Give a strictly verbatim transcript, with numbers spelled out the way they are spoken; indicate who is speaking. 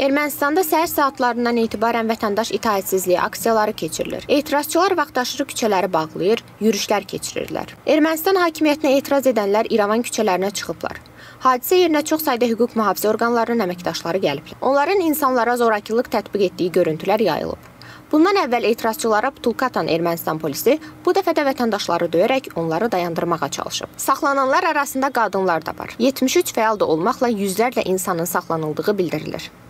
Speaker 1: Ermənistanda səhər saatlarından etibarən vətəndaş itaətsizliyi aksiyaları keçirilir. Etirazçılar vaxtaşırı küçələri bağlayır, yürüşlər keçirirlər. Ermənistan hakimiyyətinə etiraz edənlər İrəvan küçələrinə çıxıblar. Hadisə yerinə çox sayda hüquq mühafizə orqanlarının əməkdaşları gəliblər. Onların insanlara zorakılıq tətbiq etdiyi görüntülər yayılıb. Bundan əvvəl etirazçılara butulka atan Ermənistan polisi bu dəfə də vətəndaşları döyərək onları dayandırmağa çalışıb. Saxlananlar arasında qadınlar da var. yetmiş üç fəal da olmaqla yüzlərlə insanın saxlanıldığı bildirilir.